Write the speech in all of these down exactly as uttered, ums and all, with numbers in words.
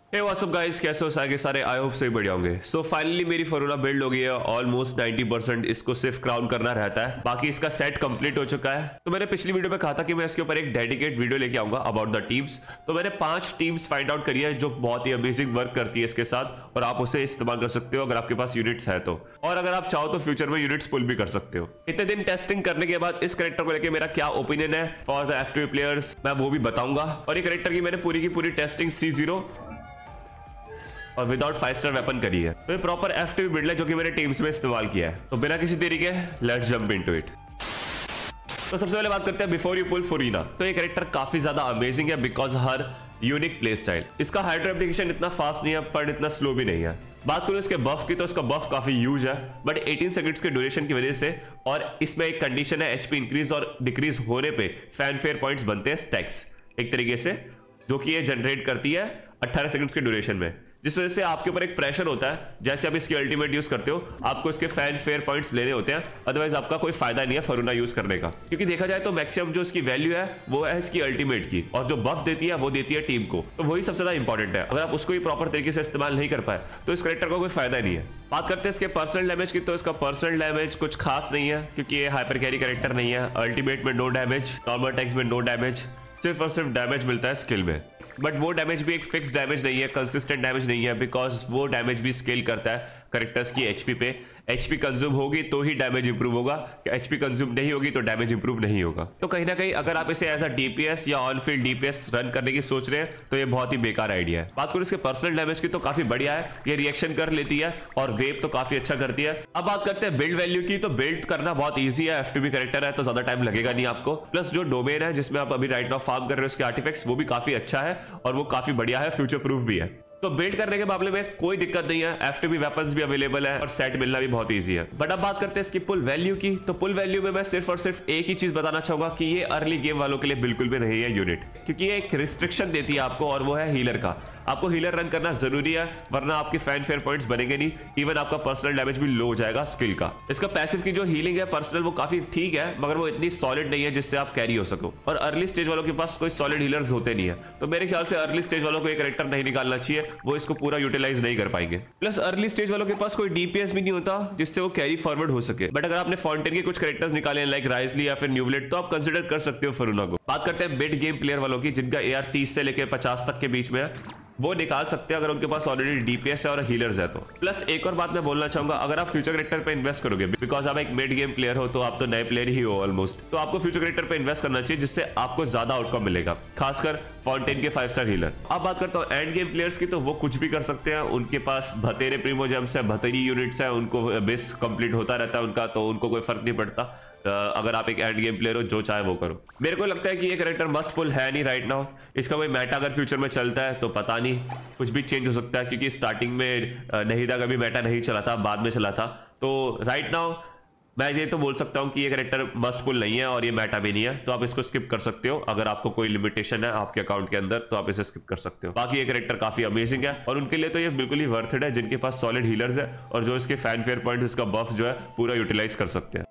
Hey what's up guys, कैसे हो सारे सारे? आई होप सही बढ़िया होंगे। सो फाइनली मेरी फरूना बिल्ड हो गई है ऑलमोस्ट नाइंटी परसेंट। इसको सिर्फ क्राउन करना रहता है, बाकी इसका सेट कंप्लीट हो चुका है। तो मैंने पिछली वीडियो में कहा था कि मैं इसके ऊपर एक डेडिकेट वीडियो लेके आऊंगा अबाउट द टीम्स। तो मैंने पांच टीम्स फाइंड आउट करी है जो बहुत ही अमेजिंग वर्क करती है इसके साथ, और आप उसे इस्तेमाल कर सकते हो अगर आपके पास यूनिट्स है तो, और अगर आप चाहो तो फ्यूचर में यूनिट्स पुल भी कर सकते हो। इतने दिन टेस्टिंग करने के बाद इस कैरेक्टर को लेकर मेरा क्या ओपिनियन है for the F two players, मैं वो भी बताऊंगा। और ये कैरेक्टर की मैंने पूरी की पूरी टेस्टिंग सी जीरो और विदाउट फाइव स्टार वेपन करी है। तो ये प्रॉपर एफ टू बिल्ड है जो कि मैंने टीम्स में इस्तेमाल किया है। तो बिना किसी देरी के लेट्स जंप इनटू इट। तो सबसे पहले बात करते हैं बिफोर यू पुल फुरीना। तो ये कैरेक्टर काफी ज्यादा अमेजिंग है बिकॉज हर यूनिक प्ले स्टाइल। इसका हाइड्रो एप्लीकेशन इतना फास्ट नहीं है पर इतना स्लो भी नहीं है। बात करूं इसके बफ की तो इसका बफ काफी यूज है, बट एटीन सेकंड्स के ड्यूरेशन की वजह से, और इसमें एक कंडीशन है एचपी इंक्रीज और डिक्रीज होने पे फैनफेयर पॉइंट्स बनते हैं स्टैक्स एक तरीके से, जो कि ये जनरेट करती है अठारह सेकंड्स के ड्यूरेशन में, जिस वजह से आपके ऊपर एक प्रेशर होता है। जैसे आप इसकी अल्टीमेट यूज करते हो आपको इसके फैन फेयर पॉइंट्स लेने होते हैं, अदरवाइज आपका कोई फायदा नहीं है फरूना यूज करने का। क्योंकि देखा जाए तो मैक्सिमम जो इसकी वैल्यू है वो है इसकी अल्टीमेट की, और जो बफ देती है वो देती है टीम को, तो वही सबसे ज्यादा इंपॉर्टेंट है। अगर आप उसको ही प्रॉपर तरीके से इस्तेमाल नहीं कर पाए तो इस कैरेक्टर का को कोई फायदा नहीं है। बात करते हैं इसके पर्सनल डैमेज की, तो इसका पर्सनल डैमेज कुछ खास नहीं है क्योंकि ये हाइपर कैरी कैरेक्टर नहीं है। अल्टीमेट में नो डैमेज, नॉर्मल अटैक्स में नो डैमेज, सिर्फ और सिर्फ डैमेज मिलता है स्किल में। बट वो डैमेज भी एक फिक्स डैमेज नहीं है, कंसिस्टेंट डैमेज नहीं है, बिकॉज वो डैमेज भी स्केल करता है कैरेक्टर्स की एचपी पे। एचपी कंज्यूम होगी तो ही डैमेज इंप्रूव होगा, एचपी कंज्यूम नहीं होगी तो डैमेज इंप्रूव नहीं होगा। तो कहीं ना कहीं अगर आप इसे एज अ डीपीएस या ऑन फील्ड डीपीएस रन करने की सोच रहे हैं तो ये बहुत ही बेकार आइडिया है। बात करूं इसके पर्सनल डैमेज की तो काफी बढ़िया है, ये रिएक्शन कर लेती है और वेव तो काफी अच्छा करती है। अब बात करते हैं बिल्ड वैल्यू की, तो बिल्ड करना बहुत ईजी है, एफ टू बी कैरेक्टर है तो ज्यादा टाइम लगेगा नहीं आपको। प्लस जो डोमेन है जिसमें आप अभी राइट नाउ फार्म कर रहे हो उसके आर्टिफैक्ट्स वो भी काफी अच्छा है और वो काफी बढ़िया है, फ्यूचर प्रूफ भी है। तो बिल्ड करने के मामले में कोई दिक्कत नहीं है, एफ टू बी वेपन्स भी अवेलेबल है और सेट मिलना भी बहुत इजी है। बट अब बात करते हैं इसकी पुल वैल्यू की, तो पुल वैल्यू में मैं सिर्फ और सिर्फ एक ही चीज बताना चाहूंगा कि ये अर्ली गेम वालों के लिए बिल्कुल भी नहीं है यूनिट, क्योंकि ये एक रिस्ट्रिक्शन देती है आपको, और वो है हीलर का। आपको हीलर रन करना जरूरी है वरना आपके फैन फेयर पॉइंट्स बनेंगे नहीं, इवन आपका पर्सनल डैमेज भी लो हो जाएगा स्किल का। इसका पैसिव की जो हीलिंग है पर्सनल वो काफी ठीक है, मगर वो इतनी सॉलिड नहीं है जिससे आप कैरी हो सको, और अर्ली स्टेज वालों के पास कोई सॉलिड हीलर्स होते नहीं है। तो मेरे ख्याल से अर्ली स्टेज वालों को एक कैरेक्टर नहीं निकालना चाहिए, वो इसको पूरा यूटिलाइज नहीं कर पाएंगे। प्लस अर्ली स्टेज वालों के पास कोई डीपीएस भी नहीं होता जिससे वो कैरी फॉरवर्ड हो सके। बट अगर आपने फाउंटेन के कुछ कैरेक्टर्स निकाले लाइक राइजली या फिर न्यूब्लेड तो आप कंसीडर कर सकते हो फरूना को। बात करते हैं मिड गेम प्लेयर वालों की, जिनका एआर तीस से लेकर पचास तक के बीच में है, वो निकाल सकते हैं अगर उनके पास ऑलरेडी डीपीएस है और हीलर्स है तो। प्लस एक और बात मैं बोलना चाहूंगा, अगर आप फ्यूचर कैरेक्टर पे इन्वेस्ट करोगे, बिकॉज आप एक मिड गेम प्लेयर हो तो आप तो नए प्लेयर ही हो ऑलमोस्ट, तो आपको फ्यूचर कैरेक्टर पे इन्वेस्ट करना चाहिए जिससे आपको ज्यादा आउटकम मिलेगा, खासकर फाउंटेन के फाइव स्टार हीलर। अब बात करता हूँ एंड गेम प्लेयर्स की, तो वो कुछ भी कर सकते हैं, उनके पास भतेरे प्रीमोजेम्स है, भतेरी यूनिट्स है, उनको बेस कंप्लीट होता रहता है उनका, तो उनको कोई फर्क नहीं पड़ता। अगर आप एक एंड गेम प्लेयर हो जो चाहे वो करो। मेरे को लगता है कि ये कैरेक्टर मस्ट पुल है नहीं राइट नाउ। इसका कोई मेटा अगर फ्यूचर में चलता है तो पता नहीं, कुछ भी चेंज हो सकता है, क्योंकि स्टार्टिंग में नहीं था, कभी मेटा नहीं चला था, बाद में चला था। तो राइट नाउ मैं ये तो बोल सकता हूँ कि ये कैरेक्टर मस्ट पुल नहीं है और ये मेटा भी नहीं है, तो आप इसको स्किप कर सकते हो। अगर आपको कोई लिमिटेशन है आपके अकाउंट के अंदर तो आप इसे स्किप कर सकते हो। बाकी ये कैरेक्टर काफी अमेजिंग है और उनके लिए तो ये बिल्कुल ही वर्थ इट है जिनके पास सॉलिड हीलर्स है और जो इसके फैन फेयर पॉइंट, इसका बफ जो है पूरा यूटिलाइज कर सकते हैं।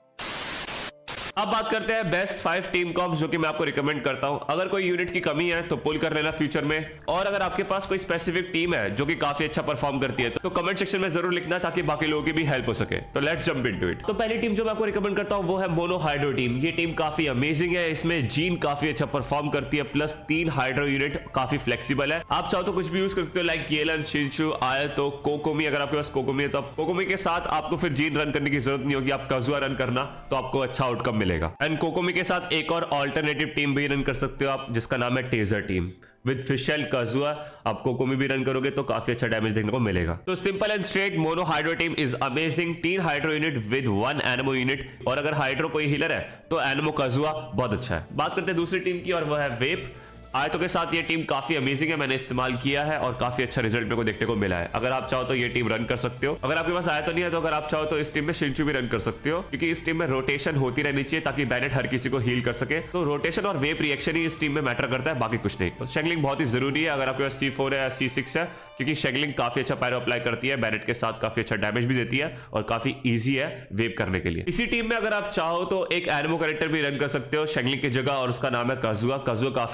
अब बात करते हैं बेस्ट फाइव टीम कॉम्प्स जो कि मैं आपको रिकमेंड करता हूं। अगर कोई यूनिट की कमी है तो पुल कर लेना फ्यूचर में, और अगर आपके पास कोई स्पेसिफिक टीम है जो कि काफी अच्छा परफॉर्म करती है तो कमेंट सेक्शन में जरूर लिखना ताकि बाकी लोगों की भी हेल्प हो सके। तो लेट्स जंप इनटू इट। तो पहली टीम जो मैं आपको रिकमेंड करता हूं वो है मोनो हाइड्रो टीम। ये टीम काफी अमेजिंग है, इसमें जीन काफी अच्छा परफॉर्म करती है, प्लस तीन हाइड्रो यूनिट काफी फ्लेक्सिबल है। आप चाहो तो कुछ भी यूज कर सकते हो लाइक येलन, शिनचू, आयतो, कोकोमी। अगर आपके पास कोकोमी है तो कोकोमी के साथ आपको फिर जीन रन करने की जरूरत नहीं होगी, आप काजुआ रन करना तो आपको अच्छा आउटकम मिलेगा। एंड कोकोमी के साथ एक और अल्टरनेटिव टीम भी रन कर सकते हो आप, जिसका नाम है taser team. With Fischl Kazuha आप कोकोमी भी रन करोगे तो काफी अच्छा डैमेज देखने को मिलेगा। तो simple and straight mono hydro team is amazing. तीन hydro unit with one anemo unit, और अगर हाइड्रो कोई हीलर है तो एनिमो काजुआ बहुत अच्छा है। बात करते हैं दूसरी टीम की और वह है वेप। आयतो के साथ ये टीम काफी अमेजिंग है, मैंने इस्तेमाल किया है और काफी अच्छा रिजल्ट मेरे को देखने को मिला है। अगर आप चाहो तो ये टीम रन कर सकते हो। अगर आपके पास आयतो नहीं है तो अगर आप चाहो तो इस टीम में शिंचू भी रन कर सकते हो, क्योंकि इस टीम में रोटेशन होती रहनी चाहिए ताकि बैनेट हर किसी को हील कर सके। तो रोटेशन और वेप रिएक्शन ही इस टीम में मैटर करता है, बाकी कुछ नहीं। तो शेगलिंग बहुत ही जरूरी है अगर आपके पास सी फोर है या सी सिक्स है, क्योंकि शेगलिंग काफी अच्छा पैरो अप्लाई करती है, बैनेट के साथ काफी अच्छा डैमेज भी देती है और काफी ईजी है वेप करने के लिए। इसी टीम में अगर आप चाहो तो एक एनिमो कैरेक्टर भी रन कर सकते हो शेगलिंग की जगह, और उसका नाम है काजुआ। काजुआ काफी अच्छा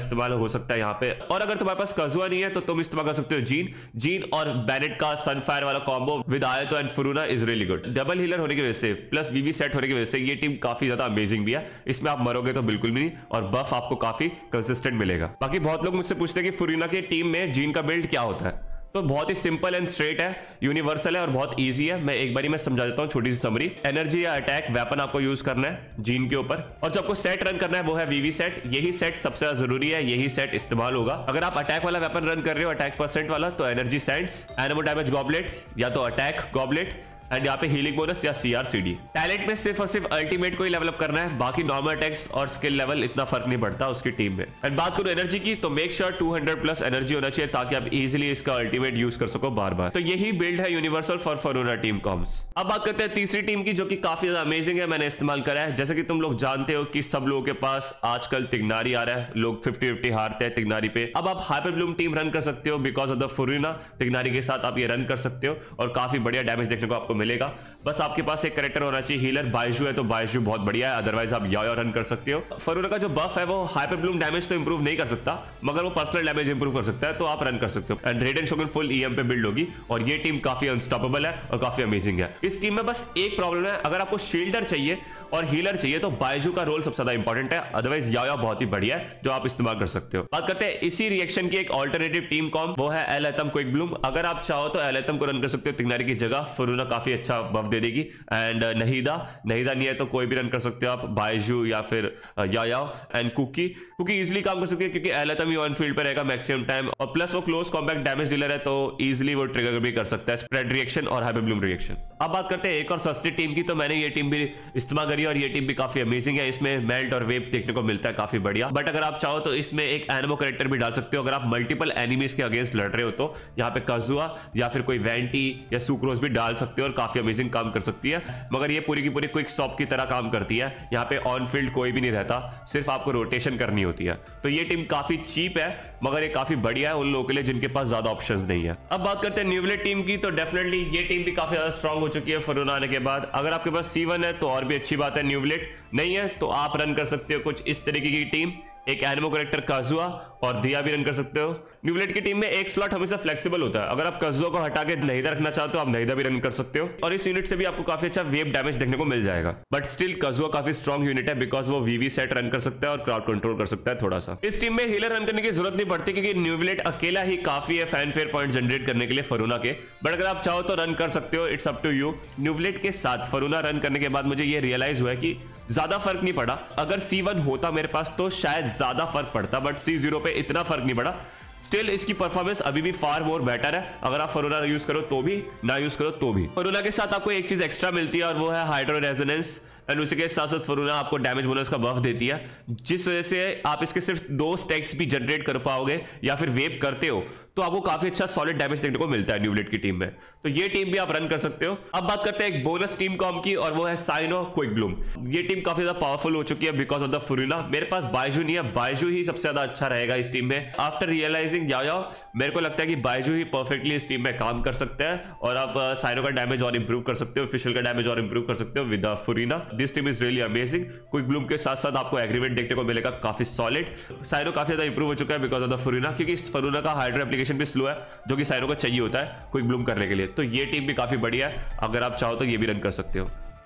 इस्तेमाल हो सकता है यहाँ पे। और अगर तुम्हारे पास काजुआ नहीं है तो तुम इस्तेमाल कर सकते हो जीन जीन और बेनेट का सनफायर वाला combo with Ayato and Furina is really good. Double healer होने की वजह से प्लस वीवी सेट होने की वजह से ये टीम काफी ज्यादा अमेजिंग भी है। इसमें आप मरोगे तो बिल्कुल भी नहीं, और बफ आपको काफी कंसिस्टेंट मिलेगा। बाकी बहुत लोग मुझसे पूछते हैं कि फुरुना की टीम में जीन का बिल्ड क्या होता है, तो बहुत ही सिंपल एंड स्ट्रेट है, यूनिवर्सल है और बहुत इजी है। मैं एक बारी मैं समझा देता हूँ छोटी सी समरी। एनर्जी या अटैक वेपन आपको यूज करना है जीन के ऊपर, और जो आपको सेट रन करना है वो है वीवी सेट। यही सेट सबसे ज्यादा जरूरी है, यही सेट इस्तेमाल होगा। अगर आप अटैक वाला वेपन रन कर रहे हो, अटैक परसेंट वाला, तो energy sands, anemo damage goblet या तो अटैक गॉबलेट, एंड यहाँ पे हीलिंग बोनस या सीआरसीडी। टैलेंट में सिर्फ और सिर्फ अल्टीमेट को ही लेवल अप करना है, बाकी नॉर्मल अटैक्स और स्किल लेवल इतना फर्क नहीं पड़ता उसकी टीम में। एंड बात करूं एनर्जी की, तो make sure two hundred plus energy होना चाहिए ताकि आप इजीली इसका अल्टीमेट यूज कर सको बार बार। तो यही बिल्ड है universal for Furina team comps. अब बात करते हैं तीसरी टीम की, जो कि काफी ज्यादा अमेजिंग है, मैंने इस्तेमाल करा है। जैसे कि तुम लोग जानते हो कि सब लोगों के पास आजकल तिग्नारी आ रहा है, लोग फिफ्टी फिफ्टी हारते हैं तिग्नारी पे। अब आप हाइपर ब्लूम टीम रन कर सकते हो because of the Furina. Tighnari के साथ आप ये रन कर सकते हो और काफी बढ़िया डैमेज देखने को आपको मिलेगा। बस आपके पास एक कैरेक्टर होना चाहिए हीलर। बायजू है तो बायजू बहुत बढ़िया है, अदरवाइज आप याओ रन कर सकते हो। फरुना का जो बफ है वो हाइपर ब्लूम डैमेज तो इंप्रूव नहीं कर सकता, मगर वो पर्सनल डैमेज इंप्रूव कर सकता है, तो आप रन कर सकते हो। And Raiden Shogun full EM पे बिल्ड होगी और ये टीम काफी अनस्टॉपेबल है और काफी अमेजिंग है। इस टीम में बस एक प्रॉब्लम है, अगर आपको शील्डर चाहिए और हीलर चाहिए तो बायजू का रोल सबसे ज्यादा इंपॉर्टेंट है, अदरवाइज याओ बहुत ही बढ़िया है जो आप इस्तेमाल कर सकते हो। बात करते हैं इसी रिएक्शन की एक ऑल्टरनेटिव टीम कॉम, वो है एल एथम क्विक ब्लूम। अगर आप चाहो तो एल एथम को रन कर सकते हो तिग्नारी की जगह, फरुना काफी अच्छा बफ दे देगी। एंड नहीदा नहीदा नहीं है तो कोई भी रन कर सकते हो आप, बायजू या फिर याओ। एंड कुकी कुकी इजीली काम कर सकती है क्योंकि एल एथम ही ऑन फील्ड पर रहेगा मैक्सिमम टाइम, और प्लस वो क्लोज कॉम्पैक्ट डैमेज डीलर है तो इजीली वो ट्रिगर भी कर सकता है स्प्रेड रिएक्शन और हाइपर ब्लूम रिएक्शन। अब बात करते हैं एक और सस्ती टीम की, तो मैंने ये टीम भी इस्तेमाल करी और ये टीम भी काफी अमेजिंग है। इसमें मेल्ट और वेव देखने को मिलता है, काफी बढ़िया। बट अगर आप चाहो तो इसमें एक एनिमो कैरेक्टर भी डाल सकते हो अगर आप मल्टीपल एनिमीज के अगेंस्ट लड़ रहे हो तो। यहाँ पे काजुआ या फिर कोई वेंटी या सुक्रोज भी डाल सकते हो और काफी अमेजिंग काम कर सकती है, मगर ये पूरी की पूरी क्विक शॉप की तरह काम करती है। यहाँ पे ऑन फील्ड कोई भी नहीं रहता, सिर्फ आपको रोटेशन करनी होती है। तो ये टीम काफी चीप है मगर ये काफी बढ़िया है उन लोगों के लिए जिनके पास ज्यादा ऑप्शंस नहीं है। अब बात करते हैं न्यूब्लेड टीम की, तो डेफिनेटली ये टीम भी काफी ज्यादा स्ट्रांग हो चुकी है फरुना आने के बाद। अगर आपके पास सी वन है तो और भी अच्छी बात है, न्यूब्लेड नहीं है तो आप रन कर सकते हो कुछ इस तरीके की टीम, एक एनिमो कैरेक्टर काजुआ और दिया भी रन कर सकते हो। न्यूब्लेड की टीम में एक स्लॉट हमेशा फ्लेक्सिबल होता है, अगर आप काजुआ को हटा के नहीदा रखना चाहते हो आप नहीदा भी रन कर सकते हो, और इस यूनिट से भी आपको काफी अच्छा वेव डैमेज देखने को मिल जाएगा। बट स्टिल काजुआ काफी स्ट्रॉन्ग यूनिट है बिकॉज वो वीवी सेट रन कर सकता है और क्राउड कंट्रोल कर सकता है थोड़ा सा। इस टीम में हीलर रन करने की जरूरत नहीं पड़ती क्योंकि न्यूब्लेड अकेला ही काफी है फैनफेयर पॉइंट जनरेट करने के लिए फरुना के। बट अगर आप चाहो तो रन कर सकते हो, इट्स अप टू यू। न्यूब्लेड के साथ फरुना रन करने के बाद मुझे ये रियलाइज हुआ कि ज्यादा फर्क नहीं पड़ा। अगर सी वन होता मेरे पास तो शायद ज्यादा फर्क पड़ता, बट सी जीरो पे इतना फर्क नहीं पड़ा। स्टिल इसकी परफॉर्मेंस अभी भी फार मोर बेटर है, अगर आप फरुना यूज करो तो भी, ना यूज करो तो भी। फरुना के साथ आपको एक चीज एक्स्ट्रा मिलती है और वो है हाइड्रो रेजोनेंस, एंड उसी के साथ साथ फरुना आपको डैमेज बोनस का बफ देती है, जिस वजह से आप इसके सिर्फ दो स्टैक्स भी जनरेट कर पाओगे या फिर वेव करते हो तो आपको काफी अच्छा सॉलिड डैमेज देखने को मिलता है न्यूब्लेड की टीम में। तो ये टीम भी आप रन कर सकते हो। अब बात करते हैं एक बोनस टीम कॉम की और वो है साइनो क्विक ब्लूम। ये टीम काफी ज्यादा पावरफुल हो चुकी है बिकॉज ऑफ द फरुना। मेरे पास बायजू नहीं है, बायजू ही सबसे ज्यादा अच्छा रहेगा इस टीम में। आफ्टर रियलाइजिंग याओ मेरे को लगता है कि बायजू ही परफेक्टली इस टीम में काम कर सकते हैं और आप साइनो का डैमेज और इंप्रूव कर सकते हो, ऑफिशियल का डैमेज और इंप्रूव कर सकते हो with the Furina. This team is really amazing. Quick bloom के साथ साथ आपको एग्रीमेंट देखने को मिलेगा काफी सॉलिड। साइनो काफी ज्यादा इंप्रूव हो चुका है बिकॉज ऑफ द फरुना, क्योंकि इस फरुना का हाइड्रो एप्लीकेशन भी स्लो है जो कि साइनो को चाहिए होता है क्विक ब्लूम करने के लिए। तो ये टीम भी काफी बढ़िया है, अगर आप चाहो तो ये भी रन कर सकते हो।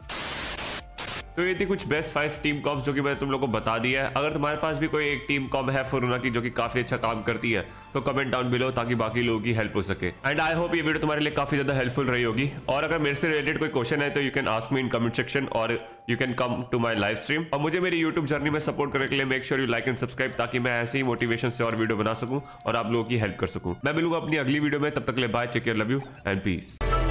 तो ये थी कुछ बेस्ट फाइव टीम कॉम्स जो कि मैंने तुम लोगों को बता दिया है। अगर तुम्हारे पास भी कोई एक टीम कॉम है फरुना की जो कि काफी अच्छा काम करती है तो कमेंट डाउन बिलो ताकि बाकी लोगों की हेल्प हो सके। एंड आई होप ये वीडियो तुम्हारे लिए काफी ज्यादा हेल्पफुल रही होगी। और अगर मेरे से रिलेटेड कोई क्वेश्चन है तो you can ask me in comment section और you can come to my live stream. और मुझे मेरी यूट्यूब जर्नी में सपोर्ट करने के लिए make sure you like and subscribe ताकि मैं ऐसे ही मोटिवेशन से और वीडियो बना सकूं और आप लोगों की हेल्प कर सकूं। मैं मिलूंगा अपनी अगली वीडियो में, तब तक के लिए bye, take care, love you and piece.